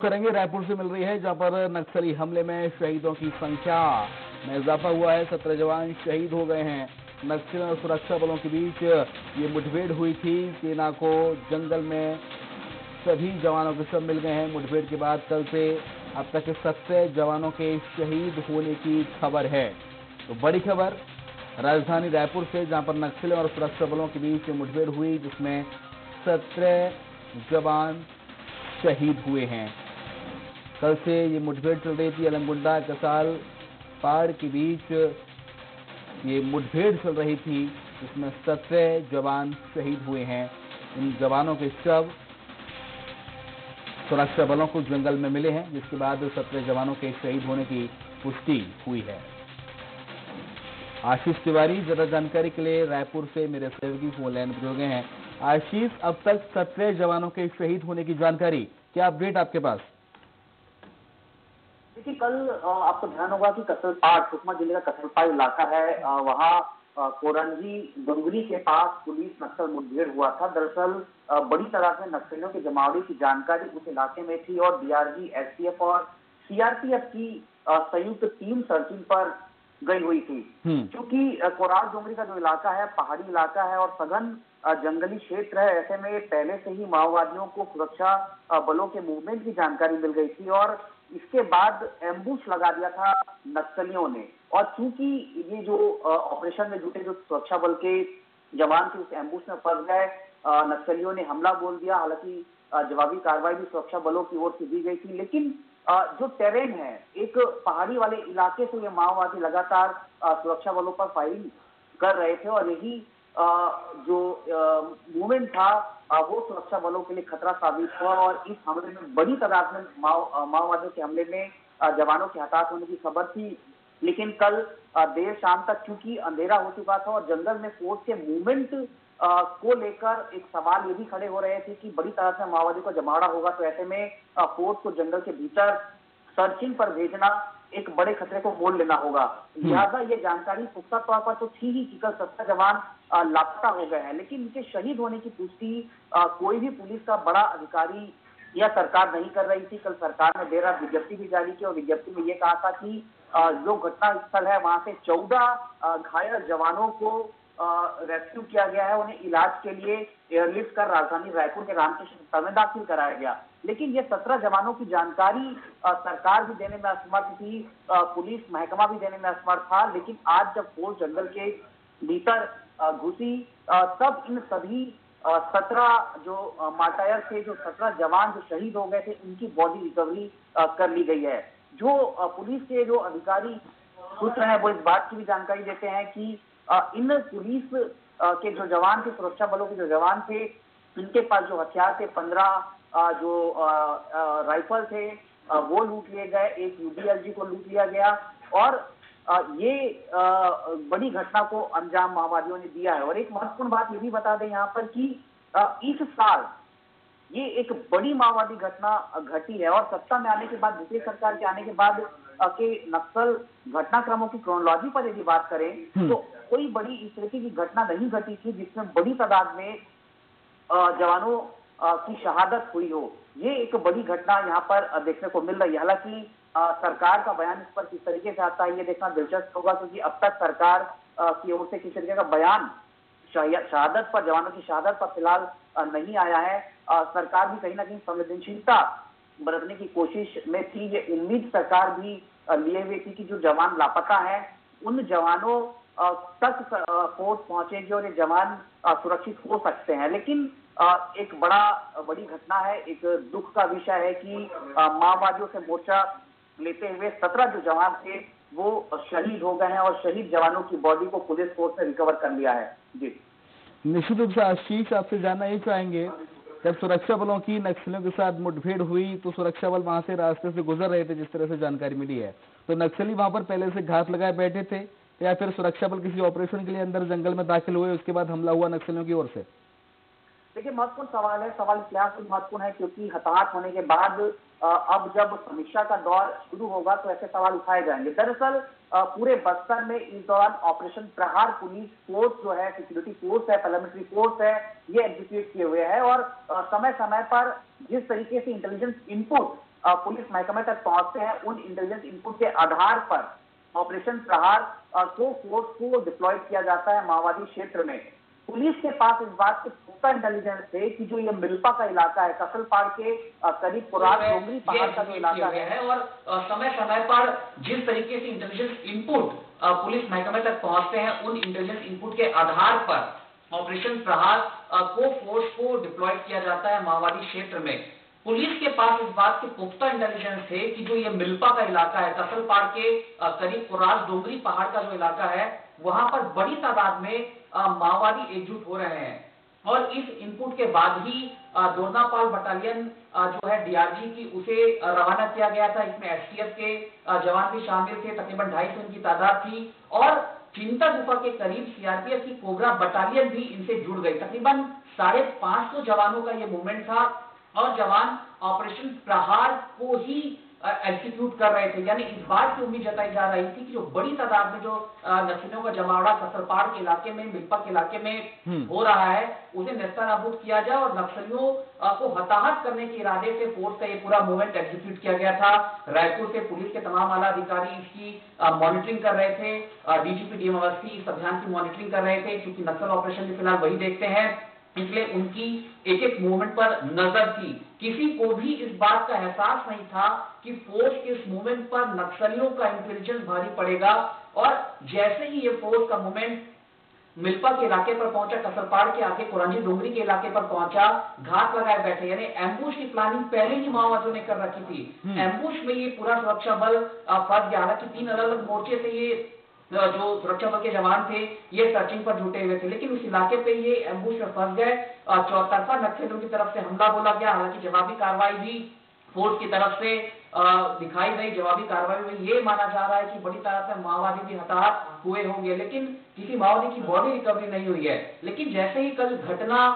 करेंगे, रायपुर से मिल रही है, जहां पर नक्सली हमले में शहीदों की संख्या में इजाफा हुआ है। 17 जवान शहीद हो गए हैं। नक्सलियों और सुरक्षा बलों के बीच ये मुठभेड़ हुई थी। सेना को जंगल में सभी जवानों के शव मिल गए हैं। मुठभेड़ के बाद कल से अब तक 17 जवानों के शहीद होने की खबर है। तो बड़ी खबर राजधानी रायपुर से, जहां पर नक्सलियों और सुरक्षा बलों के बीच मुठभेड़ हुई, जिसमें 17 जवान शहीद हुए हैं। कल से ये मुठभेड़ चल रही थी। अलंगुंडा कसाल पहाड़ के बीच ये मुठभेड़ चल रही थी, जिसमें 17 जवान शहीद हुए हैं। इन जवानों के शव सुरक्षा बलों को जंगल में मिले हैं, जिसके बाद 17 जवानों के शहीद होने की पुष्टि हुई है। आशीष तिवारी ज्यादा जानकारी के लिए रायपुर से मेरे सहयोगी फोन लाइन पर जुड़ गए हैं। आशीष, अब तक 17 जवानों के शहीद होने की जानकारी, क्या अपडेट आपके पास? देखिए, कल आपको ध्यान होगा कि कसलपाड़, सुकमा जिले का कसलपाड़ इलाका है, वहाँ कोरंजी डुंगरी के पास पुलिस नक्सल मुठभेड़ हुआ था। दरअसल बड़ी तादाद में नक्सलियों के जमावड़े की जानकारी उस इलाके में थी और डीआरजी, एसटीएफ और सीआरपीएफ की संयुक्त टीम सर्चिंग पर गई हुई थी। क्योंकि कोराल डोंगरी का जो इलाका है पहाड़ी इलाका है और सघन जंगली क्षेत्र है, ऐसे में पहले से ही माओवादियों को सुरक्षा बलों के मूवमेंट की जानकारी मिल गई थी और इसके बाद एम्बुश लगा दिया था नक्सलियों ने। और चूंकि ये जो ऑपरेशन में जुटे जो सुरक्षा बल के जवान थे, उस एम्बुश में फंस गए, नक्सलियों ने हमला बोल दिया। हालांकि जवाबी कार्रवाई भी सुरक्षा बलों की ओर से दी गई थी, लेकिन जो टेरेन है, एक पहाड़ी वाले इलाके से ये माओवादी लगातार सुरक्षा बलों पर फायरिंग कर रहे थे और यही जो मूवमेंट था वो सुरक्षा बलों के लिए खतरा साबित हुआ और इस हमले में बड़ी तादाद में माओवादियों के हमले में जवानों के हताहत होने की खबर थी। लेकिन कल देर शाम तक चूंकि अंधेरा हो चुका था और जंगल में फोर्स के मूवमेंट को लेकर एक सवाल ये भी खड़े हो रहे थे कि बड़ी तादाद में माओवादी को जमावड़ा होगा, तो ऐसे में फोर्स को जंगल के भीतर सर्चिंग पर भेजना एक बड़े खतरे को मोल लेना होगा। लिहाजा ये जानकारी पुख्ता तौर पर तो थी ही कि कल 17 जवान लापता हो गए हैं, लेकिन इनके शहीद होने की पुष्टि कोई भी पुलिस का बड़ा अधिकारी या सरकार नहीं कर रही थी। कल सरकार ने देर रात विज्ञप्ति भी जारी की और विज्ञप्ति में ये कहा था कि जो घटना स्थल है वहां से 14 घायल जवानों को रेस्क्यू किया गया है। उन्हें इलाज के लिए एयरलिफ्ट कर राजधानी रायपुर के रामकृष्ण अस्पताल में दाखिल कराया गया। लेकिन ये 17 जवानों की जानकारी सरकार भी देने में असमर्थ थी, पुलिस महकमा भी देने में असमर्थ था। लेकिन आज जब फोर्स जंगल के भीतर घुसी तब इन सभी 17 जो मार्टायर थे, जो 17 जवान जो शहीद हो गए थे, उनकी बॉडी रिकवरी कर ली गई है। जो पुलिस के जो अधिकारी सूत्र हैं वो इस बात की भी जानकारी देते हैं कि इन पुलिस के जो जवान थे, सुरक्षा बलों के जो जवान थे, इनके पास जो हथियार थे 15 जो राइफल थे वो लूट लिए गए, एक यूडीएलजी को लूट लिया गया और ये बड़ी घटना को अंजाम माओवादियों ने दिया है। और एक महत्वपूर्ण बात ये भी बता दें यहाँ पर कि इस साल ये एक बड़ी माओवादी घटना घटी है और सत्ता में आने के बाद, दूसरी सरकार के आने के बाद के नक्सल घटनाक्रमों की क्रोनोलॉजी पर यदि बात करें तो कोई बड़ी इस तरीके की घटना नहीं घटी थी जिसमें बड़ी तादाद में जवानों की शहादत हुई हो। ये एक बड़ी घटना यहाँ पर देखने को मिल रही है। हालांकि सरकार का बयान इस पर किस तरीके से आता है ये देखना दिलचस्प होगा, क्योंकि अब तक सरकार की ओर से किस तरीके का बयान शहादत पर, जवानों की शहादत पर फिलहाल नहीं आया है। सरकार भी कहीं ना कहीं संवेदनशीलता बरतने की कोशिश में थी। ये उम्मीद सरकार भी लिए हुए थी कि जो जवान लापता है उन जवानों तक फोर्स पहुंचेगी और ये जवान सुरक्षित हो सकते हैं। लेकिन एक बड़ी घटना है, एक दुख का विषय है कि माओवादियों से मोर्चा लेते हुए 17 जो जवान थे वो शहीद हो गए हैं और शहीद जवानों की बॉडी को पुलिस फोर्स ने रिकवर कर लिया है। जी, निश्चित रूप से आशीष, आपसे जानना ही चाहेंगे, जब सुरक्षा बलों की नक्सलियों के साथ मुठभेड़ हुई तो सुरक्षा बल वहां से रास्ते से गुजर रहे थे, जिस तरह से जानकारी मिली है, तो नक्सली वहां पर पहले से घात लगाए बैठे थे या फिर सुरक्षा बल किसी ऑपरेशन के लिए अंदर जंगल में दाखिल हुए, उसके बाद हमला हुआ नक्सलियों की ओर से? देखिए, महत्वपूर्ण सवाल है। सवाल इतिहास में महत्वपूर्ण है क्योंकि हताहत होने के बाद अब जब समीक्षा का दौर शुरू होगा तो ऐसे सवाल उठाए जाएंगे। दरअसल पूरे बस्तर में इस दौरान ऑपरेशन प्रहार पुलिस फोर्स जो है, सिक्योरिटी फोर्स है, पैरामिलिट्री फोर्स है, ये एग्जीक्यूट किए हुए हैं और समय समय पर जिस तरीके से इंटेलिजेंस इनपुट पुलिस महकमे तक पहुंचते हैं। उन इंटेलिजेंस इनपुट के आधार पर ऑपरेशन प्रहार को फोर्स को डिप्लॉय किया जाता है माओवादी क्षेत्र में। पुलिस के पास इस बात की पुख्ता इंटेलिजेंस है कि जो ये मिल्पा का इलाका है, कसलपाड़ के करीब कुरार डोंगरी पहाड़ का जो इलाका है, और समय समय पर जिस तरीके से इंटेलिजेंस इनपुट पुलिस महकमे तक पहुंचते हैं, उन इंटेलिजेंस इनपुट के आधार पर ऑपरेशन प्रहार को फोर्स को डिप्लॉय किया जाता है माओवादी क्षेत्र में। पुलिस के पास इस बात की पुख्ता इंटेलिजेंस है कि जो ये मिल्पा का इलाका है, कसलपाड़ के करीब कुरार डोंगरी पहाड़ का जो इलाका है, वहां पर बड़ी तादाद में माओवादी एकजुट हो रहे हैं। और इस इनपुट के बाद ही दोरनापाल बटालियन जो है डीआरजी की, उसे रवाना किया गया था। इसमें एसटीएफ के जवान भी शामिल थे, तकरीबन 250 इनकी तादाद थी। और चिंता गुफा के करीब सीआरपीएफ की कोबरा बटालियन भी इनसे जुड़ गई। तकरीबन 550 जवानों का ये मूवमेंट था और जवान ऑपरेशन प्रहार को ही एग्जीक्यूट कर रहे थे। यानी इस बात की उम्मीद जताई जा रही थी कि जो बड़ी तादाद में जो नक्सलियों का जमावड़ा कसलपाड़ के इलाके में, मिल्पा के इलाके में हो रहा है, उसे नेस्तनाबूद किया जाए और नक्सलियों को हताहत करने के इरादे से फोर्स का ये पूरा मूवमेंट एग्जीक्यूट किया गया था। रायपुर से पुलिस के तमाम आला अधिकारी इसकी मॉनिटरिंग कर रहे थे। डीजीपी डीएम अवस्थी इस अभियान की मॉनिटरिंग कर रहे थे। क्योंकि नक्सल ऑपरेशन भी फिलहाल वही देखते हैं, इसलिए उनकी एक एक मूवमेंट पर नजर थी। किसी को भी इस बात का एहसास नहीं था कि फोर्स के इस मूवमेंट पर नक्सलियों का इंटेलिजेंस भारी पड़ेगा। और जैसे ही ये फोर्स का मूवमेंट मिल्पा के इलाके पर पहुंचा, कसलपाड़ के आगे कुरांजी डोंगरी के इलाके पर पहुंचा, घात लगाए बैठे, यानी एम्बुश की प्लानिंग पहले ही माओवादियों ने कर रखी थी। एम्बुश में ये पूरा सुरक्षा बल फंस गया। हालांकि 3 अलग अलग मोर्चे से ये जो सुरक्षा बल के जवान थे, ये सर्चिंग पर जुटे हुए थे, लेकिन उस इलाके पे ये एम्बुश में फंस गए। चौतरफा नक्सलियों की तरफ से हमला बोला गया। हालांकि जवाबी कार्रवाई भी फोर्स की तरफ से दिखाई गई। जवाबी कार्रवाई में ये माना जा रहा है कि बड़ी तादाद में माओवादी भी हताहत हुए होंगे, लेकिन किसी माओवादी की बॉडी रिकवरी नहीं हुई है। लेकिन जैसे ही कल घटना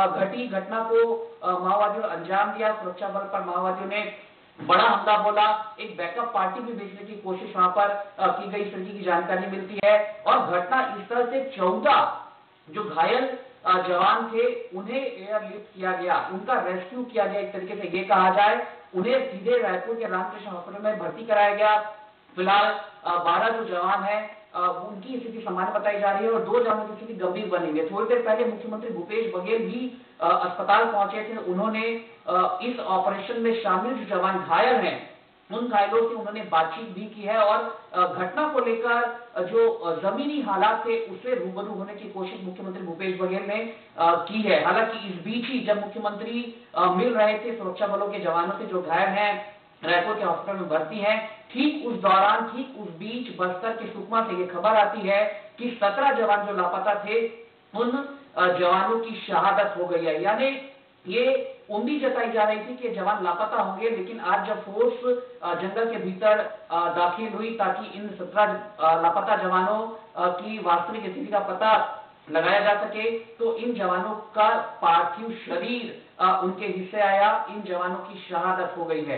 घटना को माओवादियों ने अंजाम दिया, सुरक्षा बल पर माओवादियों ने बड़ा हमला बोला। एक बैकअप पार्टी भी भेजने की कोशिश वहां पर की गई, इस तरीके की जानकारी मिलती है। और घटना इस तरह से 14 जो घायल जवान थे, उन्हें एयरलिफ्ट किया गया, उनका रेस्क्यू किया गया, एक तरीके से ये कहा जाए। उन्हें सीधे रायपुर के रामकृष्ण हॉस्पिटल में भर्ती कराया गया। फिलहाल 12 जो जवान है उनकी स्थिति सामान्य बताई जा रही है और 2 जवानों की स्थिति गंभीर बनी हुई है। थोड़ी देर पहले मुख्यमंत्री भूपेश बघेल भी अस्पताल पहुंचे थे। उन्होंने इस ऑपरेशन में शामिल जो जवान घायल हैं, उन घायलों से उन्होंने बातचीत भी की है और घटना को लेकर जो जमीनी हालात थे उससे रूबरू होने की कोशिश मुख्यमंत्री भूपेश बघेल ने की है। हालांकि इस बीच ही जब मुख्यमंत्री मिल रहे थे सुरक्षा बलों के जवानों से जो घायल हैं, रायपुर के हॉस्पिटल में भर्ती हैं, ठीक उस दौरान, ठीक उस बीच बस्तर के सुकमा से ये खबर आती है कि 17 जवान जो लापता थे, उन जवानों की शहादत हो गई है। यानी ये उम्मीद जताई जा रही थी कि जवान लापता होंगे, लेकिन आज जब फोर्स जंगल के भीतर दाखिल हुई ताकि इन 17 लापता जवानों की वास्तविक स्थिति का पता लगाया जा सके, तो इन जवानों का पार्थिव शरीर उनके हिस्से आया। इन जवानों की शहादत हो गई है।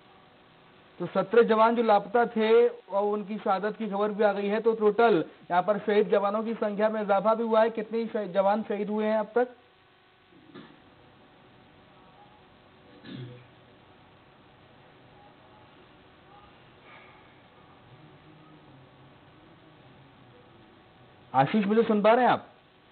तो 17 जवान जो लापता थे और उनकी शहादत की खबर भी आ गई है। तो टोटल यहाँ पर शहीद जवानों की संख्या में इजाफा भी हुआ है। कितने जवान शहीद हुए हैं अब तक? आशीष, मुझे सुन पा रहे हैं आप?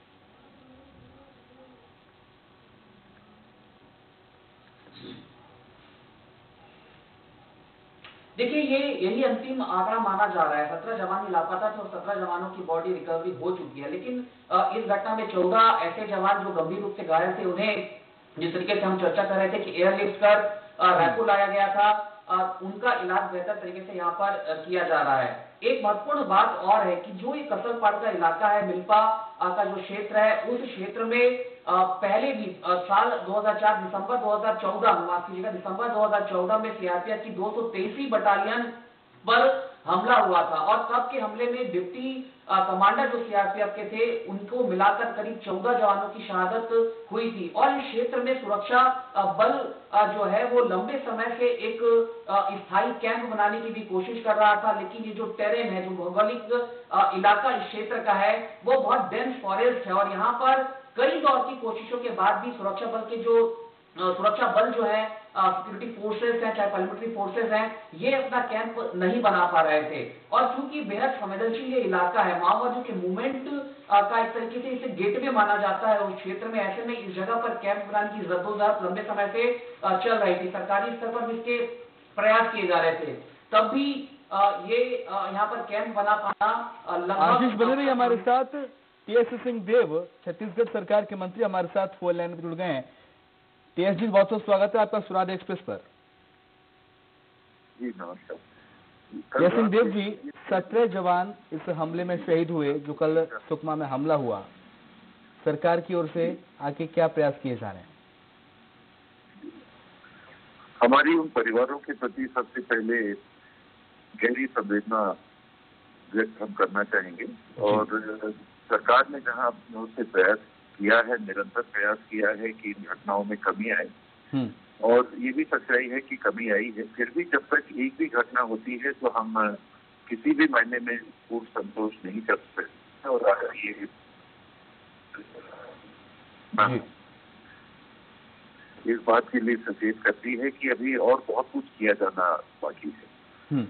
देखिए, यही अंतिम आंकड़ा माना जा रहा है। 17 जवान लापता थे और 17 जवानों की बॉडी रिकवरी हो चुकी है। लेकिन इस घटना में 14 ऐसे जवान जो गंभीर रूप से घायल थे, उन्हें जिस तरीके से हम चर्चा कर रहे थे कि एयरलिफ्ट कर रायपुर लाया गया था, उनका इलाज बेहतर तरीके से यहाँ पर किया जा रहा है। एक महत्वपूर्ण बात और है कि जो ये कसलपाड़ का इलाका है, मिल्पा का जो क्षेत्र है, उस क्षेत्र में पहले भी साल 2004 दिसंबर 2014 माफ कीजिएगा, दिसंबर 2014 में सीआरपीएफ की 223वीं बटालियन पर हमला हुआ था। और तब के हमले में डिप्टी कमांडर जो सीआरपीएफ के थे, उनको मिलाकर करीब 14 जवानों की शहादत हुई थी। और इस क्षेत्र में सुरक्षा बल जो है वो लंबे समय से एक स्थायी कैंप बनाने की भी कोशिश कर रहा था। लेकिन ये जो टेरेन है, जो भौगोलिक इलाका इस क्षेत्र का है, वो बहुत डेंस फॉरेस्ट है और यहाँ पर कई दौर की कोशिशों के बाद भी सुरक्षा बल जो है सिक्योरिटी फोर्सेस हैं, चाहे पैरामिलिट्री फोर्सेस हैं, ये अपना कैंप नहीं बना पा रहे थे। और चूंकि बेहद संवेदनशील ये इलाका है, माओवादियों के मूवमेंट का एक तरीके से इसे गेटवे माना जाता है उस क्षेत्र में, ऐसे में इस जगह पर कैंप बनाने की जद्दोजहद लंबे समय से चल रही थी। सरकारी स्तर पर भी इसके प्रयास किए जा रहे थे, तब भी ये यहाँ पर कैंप बना पाना लगभग। आशीष बने रही हमारे साथ। टीएस सिंह देव छत्तीसगढ़ सरकार के मंत्री हमारे साथ फोन लाइन पर जुड़ गए हैं। टीएस जी, बहुत बहुत स्वागत है आपका स्वराज एक्सप्रेस पर। जी नमस्कार। टीएस सिंह देव जी, 17 जवान इस हमले में शहीद हुए जो कल सुकमा में हमला हुआ, सरकार की ओर से आगे क्या प्रयास किए जा रहे हैं? हमारी उन परिवारों के प्रति सबसे पहले गहरी संवेदना व्यक्त हम करना चाहेंगे। और सरकार ने जहां अपने ओर से प्रयास किया है, निरंतर प्रयास किया है कि इन घटनाओं में कमी आए, और ये भी सच्चाई है कि कमी आई है, फिर भी जब तक एक भी घटना होती है तो हम किसी भी मायने में पूर्ण संतोष नहीं कर सकते। और ये इस बात के लिए सचेत करती है कि अभी और बहुत कुछ किया जाना बाकी है।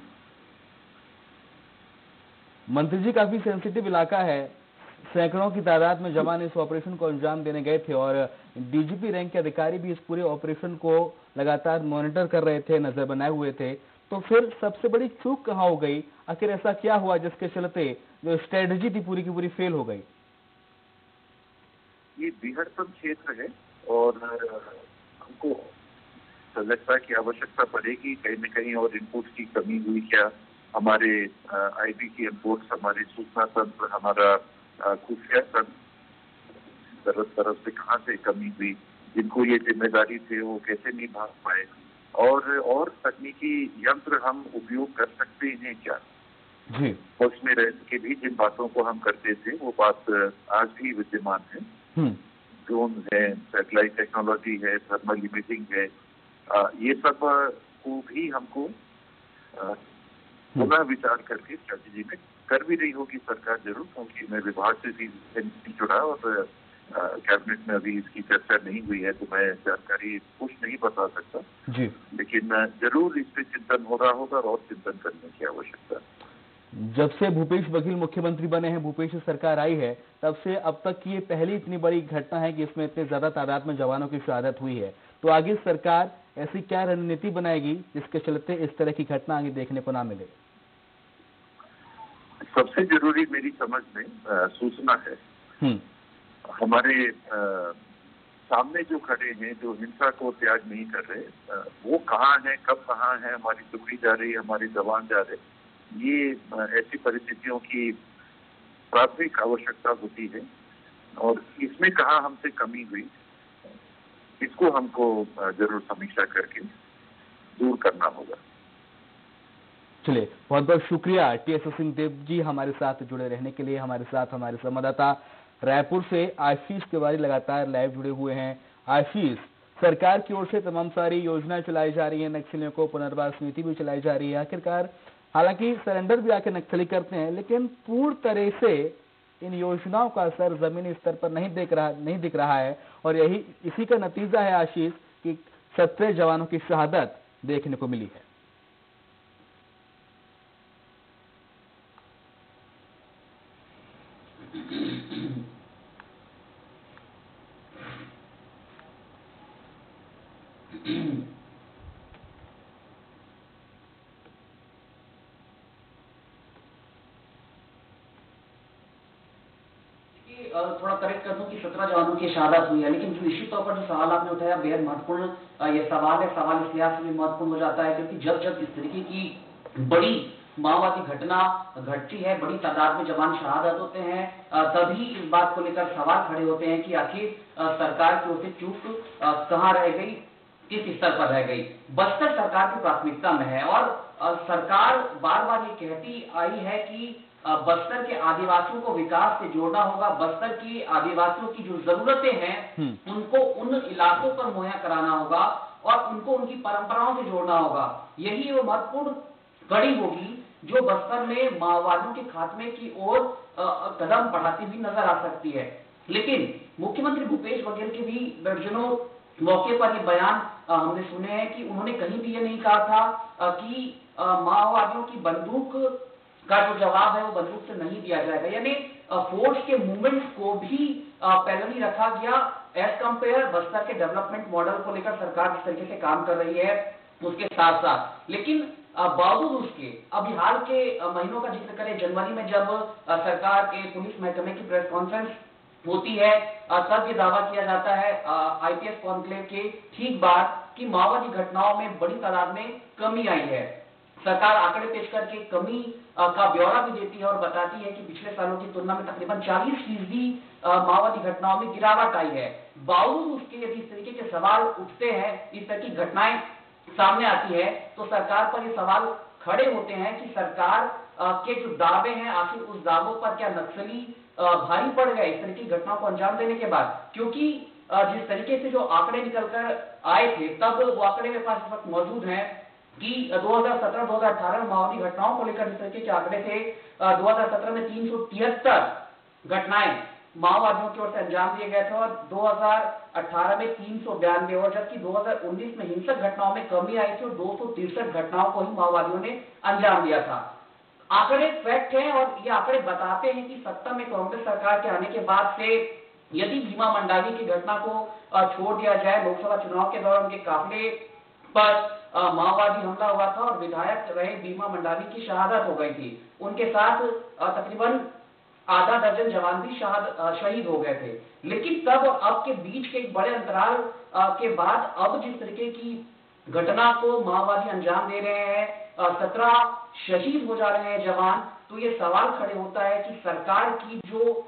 मंत्री जी, काफी सेंसिटिव इलाका है, सैकड़ों की तादाद में जवान इस ऑपरेशन को अंजाम देने गए थे और डीजीपी रैंक के अधिकारी भी इस पूरे ऑपरेशन को लगातार मॉनिटर कर रहे थे, नजर बनाए हुए थे। तो फिर सबसे बड़ी चूक कहाँ हो गई? आखिर ऐसा क्या हुआ जिसके चलते जो स्ट्रेटजी थी पूरी की पूरी फेल हो गई? ये बृहत्तम क्षेत्र है और हमको सजगता की आवश्यकता पड़ेगी। कहीं न कहीं और इनपुट की कमी हुई क्या? हमारे आईबी की इनपुट्स, हमारी सूचना तंत्र, हमारा खुफिया तंत्र तरफ से कहाँ से कमी हुई? जिनको ये जिम्मेदारी थे वो कैसे निभा पाए? और तकनीकी यंत्र हम उपयोग कर सकते हैं क्या? जी, उसमें रह के भी जिन बातों को हम करते थे वो बात आज भी विद्यमान है। ड्रोन है, सैटेलाइट टेक्नोलॉजी है, थर्मल इमेजिंग है, ये सब को भी हमको पुनः विचार करके स्ट्रेटेजी में कर भी रही होगी सरकार जरूर, क्योंकि मैं विभाग से भी जुड़ा और कैबिनेट में अभी इसकी चर्चा नहीं हुई है तो मैं जानकारी कुछ नहीं बता सकता जी। लेकिन जरूर इस पे चिंतन हो रहा होगा और चिंतन करने की आवश्यकता है। जब से भूपेश बघेल मुख्यमंत्री बने हैं, भूपेश सरकार आई है, तब से अब तक की ये पहली इतनी बड़ी घटना है कि इसमें इतने ज्यादा तादाद में जवानों की शहादत हुई है। तो आगे सरकार ऐसी क्या रणनीति बनाएगी जिसके चलते इस तरह की घटना आगे देखने को ना मिले? सबसे जरूरी मेरी समझ में सूचना है। हमारे सामने जो खड़े हैं, जो हिंसा को त्याग नहीं कर रहे, वो कहाँ हैं, कब कहाँ हैं, हमारी टुकड़ी जा रही है, हमारे जवान जा रहे, ये ऐसी परिस्थितियों की प्राथमिक आवश्यकता होती है। और इसमें कहाँ हमसे कमी हुई, इसको हमको जरूर समीक्षा करके दूर करना होगा। चलिए, बहुत बहुत शुक्रिया टीएस सिंह देव जी हमारे साथ जुड़े रहने के लिए। हमारे साथ हमारे संवाददाता रायपुर से आशीष तिवारी लगातार लाइव जुड़े हुए हैं। आशीष, सरकार की ओर से तमाम सारी योजनाएं चलाई जा रही है, नक्सलियों को पुनर्वास नीति भी चलाई जा रही है। आखिरकार हालांकि सरेंडर भी आके नक्सली करते हैं, लेकिन पूर्ण तरह से इन योजनाओं का असर जमीनी स्तर पर नहीं दिख रहा है और इसी का नतीजा है आशीष कि 17 जवानों की शहादत देखने को मिली है। थोड़ा करेक्ट कर दूं कि 17 जवानों की शहादत हुई है, लेकिन निश्चित तौर पर जो सवाल आपने उठाया बेहद महत्वपूर्ण ये सवाल है। सवाल इस लिहाज से भी महत्वपूर्ण हो जाता है क्योंकि जब इस तरीके की बड़ी माओवादी घटना घटती है, बड़ी तादाद में जवान शहादत होते हैं, तभी इस बात को लेकर सवाल खड़े होते हैं कि आखिर सरकार की ओर से चूक कहाँ रह गई, किस स्तर पर रह गई। बस्तर सरकार की प्राथमिकता में है और सरकार बार बार ये कहती आई है कि बस्तर के आदिवासियों को विकास से जोड़ना होगा, बस्तर की आदिवासियों की जो जरूरतें हैं उनको उन इलाकों पर मुहैया कराना होगा और उनको उनकी परंपराओं से जोड़ना होगा। यही वो महत्वपूर्ण कड़ी होगी जो बस्तर में माओवादियों के खात्मे की ओर कदम बढ़ाती हुई नजर आ सकती है। लेकिन मुख्यमंत्री भूपेश बघेल के भी दर्जनों मौके पर ये बयान हमने सुने हैं कि उन्होंने कहीं भी ये नहीं कहा था कि माओवादियों की बंदूक का जो जवाब है वो बंदूक से नहीं दिया जाएगा, यानी फोर्स के मूवमेंट्स को भी पैरेलली रखा गया एज कंपेयर बस्तर के डेवलपमेंट मॉडल को लेकर सरकार जिस तरीके से काम कर रही है उसके साथ साथ। लेकिन बावजूद उसके अभी हाल के महीनों का जिक्र करें, जनवरी में जब सरकार के पुलिस महकमे की प्रेस कॉन्फ्रेंस होती है तब ये दावा किया जाता है आईपीएस कॉन्क्लेव के ठीक बाद कि माओवादी घटनाओं में बड़ी तादाद में कमी आई है। सरकार आंकड़े पेश करके कमी का ब्यौरा भी देती है और बताती है कि पिछले सालों की तुलना में तकरीबन 40% माओवादी घटनाओं में गिरावट आई है। बावजूद उसके यदि इस तरीके के सवाल उठते हैं, इस तरह की घटनाएं सामने आती है, तो सरकार पर ये सवाल खड़े होते हैं कि सरकार के जो दावे हैं आखिर उस दावों पर क्या नक्सली भारी पड़ गए इस तरह की घटनाओं को अंजाम देने के बाद। क्योंकि जिस तरीके से जो आंकड़े निकलकर आए थे तब वो आंकड़े मेरे पास इस वक्त मौजूद हैं कि 2017-2018 में माओवादी घटनाओं को लेकर जिस तरीके के आंकड़े थे 2017 में 373 घटनाएं माओवादियों की ओर से अंजाम दिए गए थे और 2018 में 392, और जबकि 2019 में हिंसक घटनाओं में कमी आई थी और 263 घटनाओं को ही माओवादियों ने अंजाम दिया था। आंकड़े फैक्ट हैं और ये आंकड़े बताते हैं कि सत्ता में कांग्रेस सरकार के आने के बाद से यदि भीमा मंडावी की घटना को छोड़ दिया जाए, लोकसभा चुनाव के दौरान उनके काफिले पर माओवादी हमला हुआ था और विधायक रहे भीमा मंडावी की शहादत हो गई थी। उनके साथ तकरीबन आधा दर्जन जवान भी शहीद हो गए थे। लेकिन तब और अब के बीच के एक बड़े अंतराल के बाद अब जिस तरीके की घटना को माओवादी अंजाम दे रहे हैं, 17 शहीद हो जा रहे हैं जवान, तो ये सवाल खड़े होता है कि सरकार की जो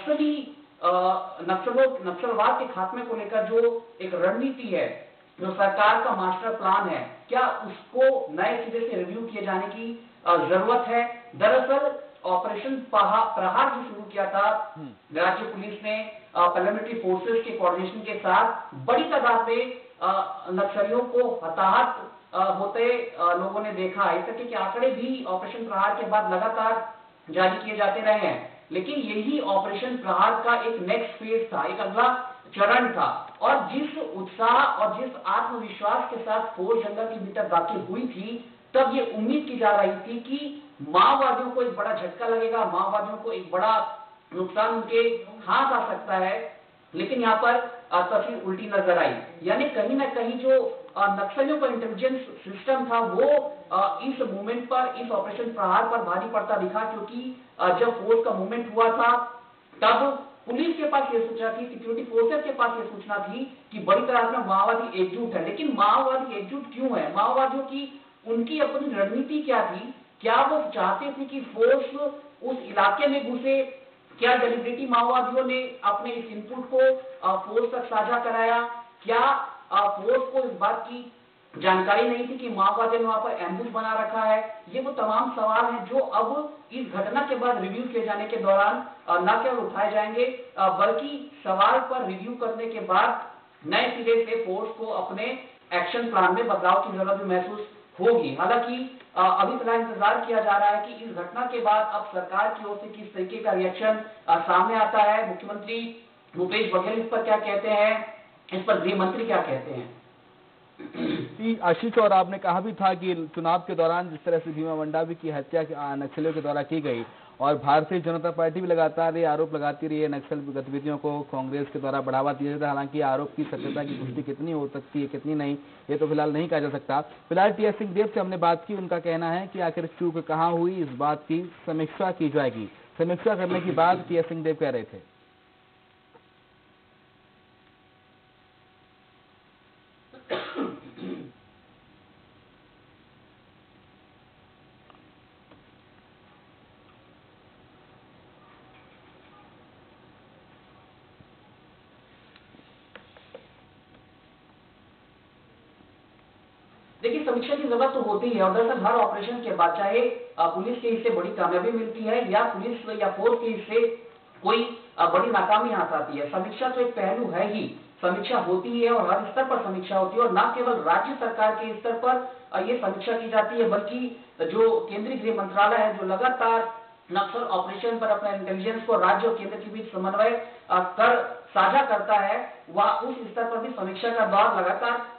नक्सलवाद के खात्मे को लेकर जो एक रणनीति है, जो सरकार का मास्टर प्लान है, क्या उसको नए सिरे से रिव्यू किए जाने की जरूरत है। दरअसल ऑपरेशन प्रहार जो शुरू किया था राज्य पुलिस ने पैरामिलिट्री फोर्सेस के कोऑर्डिनेशन के साथ बड़ी तादाद में नक्सलियों को हताहत होते लोगों ने देखा। इस तरह के आंकड़े भी ऑपरेशन प्रहार के बाद लगातार जारी किए जाते रहे हैं। लेकिन यही ऑपरेशन प्रहार का एक नेक्स्ट फेज था, एक अगला चरण था, और जिस उत्साह और जिस आत्मविश्वास के साथ फोर्स जंगल के भीतर दाखिल हुई थी, तब ये उम्मीद की जा रही थी कि माओवादियों को एक बड़ा झटका लगेगा, माओवादियों को एक बड़ा नुकसान उनके हाथ आ सकता है। लेकिन यहाँ पर तस्वीर उल्टी नजर आई, यानी कहीं ना कहीं जो नक्सलियों का इंटेलिजेंस सिस्टम था वो इस मूवमेंट पर, इस ऑपरेशन प्रहार पर भारी पड़ता दिखा। क्योंकि जब फोर्स का मूवमेंट हुआ था तब पुलिस के पास ये सूचना थी, सिक्योरिटी फोर्सेस के पास ये सूचना थी कि बड़ी तरह से माओवादी एकजुट है। लेकिन माओवादी एकजुट क्यों है? माओवादियों की उनकी अपनी रणनीति क्या थी? क्या वो चाहते थे कि फोर्स उस इलाके में घुसे? क्या डेलिब्रेटली माओवादियों ने अपने इस इनपुट को फोर्स तक साझा कराया? क्या फोर्स को इस बात की जानकारी नहीं थी कि माओवादियों ने वहां पर एम्बुश बना रखा है? ये वो तमाम सवाल हैं जो अब इस घटना के बाद रिव्यू किए जाने के दौरान न केवल उठाए जाएंगे बल्कि सवाल पर रिव्यू करने के बाद नए सिरे से फोर्स को अपने एक्शन प्लान में बदलाव की जरूरत भी महसूस होगी। हालांकि अभी फिलहाल इंतजार किया जा रहा है कि इस घटना के बाद अब सरकार की ओर से किस तरीके का रिएक्शन सामने आता है। मुख्यमंत्री भूपेश बघेल इस पर क्या कहते हैं, इस पर गृह मंत्री क्या कहते हैं। आशीष, और आपने कहा भी था कि चुनाव के दौरान जिस तरह से भीमा मंडावी की हत्या नक्सलियों के द्वारा की गई, और भारतीय जनता पार्टी भी लगातार ये आरोप लगाती रही है नक्सल गतिविधियों को कांग्रेस के द्वारा बढ़ावा दिया जाता है। हालांकि आरोप की सत्यता की पुष्टि कितनी हो सकती है कितनी नहीं, ये तो फिलहाल नहीं कहा जा सकता। फिलहाल टीएस सिंहदेव से हमने बात की, उनका कहना है कि आखिर चूक कहाँ हुई इस बात की समीक्षा की जाएगी। समीक्षा करने के बाद टीएस सिंहदेव कह रहे थे। देखिए, समीक्षा की जरूरत तो होती है और दरअसल हर ऑपरेशन के बाद चाहे पुलिस के हिस्से बड़ी कामयाबी मिलती है या पुलिस या फोर्स के हिस्से कोई बड़ी नाकामी हाथ आती है, समीक्षा तो एक पहलू है ही। समीक्षा होती है और हर स्तर पर समीक्षा होती है और न केवल राज्य सरकार के स्तर पर ये समीक्षा की जाती है बल्कि जो केंद्रीय गृह मंत्रालय है जो लगातार नक्सल ऑपरेशन पर अपना इंटेलिजेंस को राज्य और केंद्र के बीच समन्वय कर साझा करता है, वह उस स्तर पर भी समीक्षा का दौर लगातार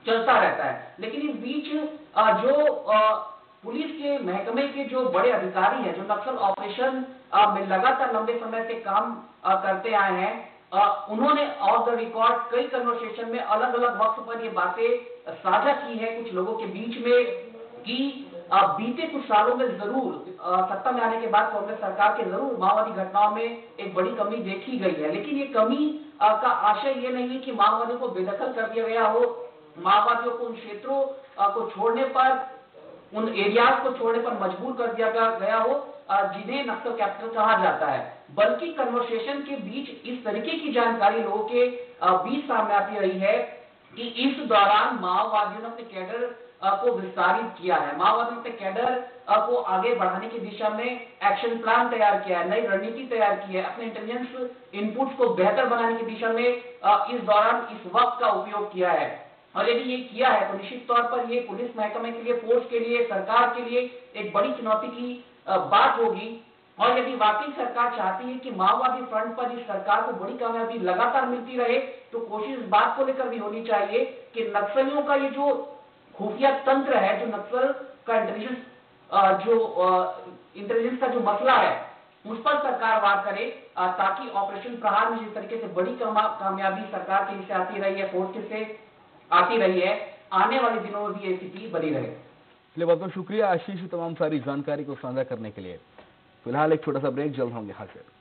चलता रहता है। लेकिन इस बीच जो पुलिस के महकमे के जो बड़े अधिकारी हैं, जो नक्सल ऑपरेशन में लगातार लंबे समय से काम करते आए हैं, उन्होंने ऑफ द रिकॉर्ड कई कन्वर्सेशन में अलग अलग वक्त पर ये बातें साझा की है कुछ लोगों के बीच में कि बीते कुछ सालों में जरूर सत्ता में आने के बाद कांग्रेस सरकार के जरूर माओवादी घटनाओं में एक बड़ी कमी देखी गई है। लेकिन ये कमी का आशय ये नहीं है कि माओवादियों को बेदखल कर दिया गया हो, माओवादियों को उन क्षेत्रों को छोड़ने पर, उन एरियाज को छोड़ने पर मजबूर कर दिया गया हो जिन्हें नक्सल कैपिटल कहा जाता है, बल्कि कन्वर्सेशन के बीच इस तरीके की जानकारी लोगों के बीच सामने आती रही है कि इस दौरान माओवादियों ने अपने कैडर को विस्तारित किया है, माओवादियों ने अपने कैडर को आगे बढ़ाने की दिशा में एक्शन प्लान तैयार किया है, नई रणनीति तैयार की है, अपने इंटेलिजेंस इनपुट्स को बेहतर बनाने की दिशा में इस दौरान इस वक्त का उपयोग किया है। और यदि ये किया है तो निश्चित तौर पर ये पुलिस महकमे के लिए, फोर्स के लिए, सरकार के लिए एक बड़ी चुनौती की बात होगी। और यदि वाकई सरकार चाहती है कि माओवादी फ्रंट पर इस सरकार को बड़ी कामयाबी लगातार मिलती रहे, तो कोशिश इस बात को लेकर भी होनी चाहिए कि नक्सलियों का ये जो खुफिया तंत्र है, जो नक्सल का इंटेलिजेंस का जो मसला है, उस पर सरकार बात करे, ताकि ऑपरेशन प्रहार में जिस तरीके से बड़ी कामयाबी सरकार की से आती रही है, फोर्स से आती रही है, आने वाले दिनों में भी ये स्थिति बनी रहे। इसलिए बहुत बहुत शुक्रिया आशीष, तमाम सारी जानकारी को साझा करने के लिए। फिलहाल एक छोटा सा ब्रेक, जल्द होंगे हाजिर।